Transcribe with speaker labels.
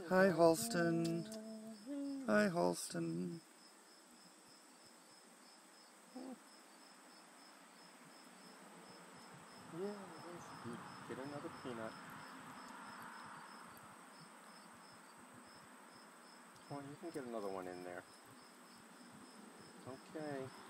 Speaker 1: Hi, Halston. Hi, Halston.
Speaker 2: Yeah, that's good. Get another peanut. Come on, you can get another one in there. Okay.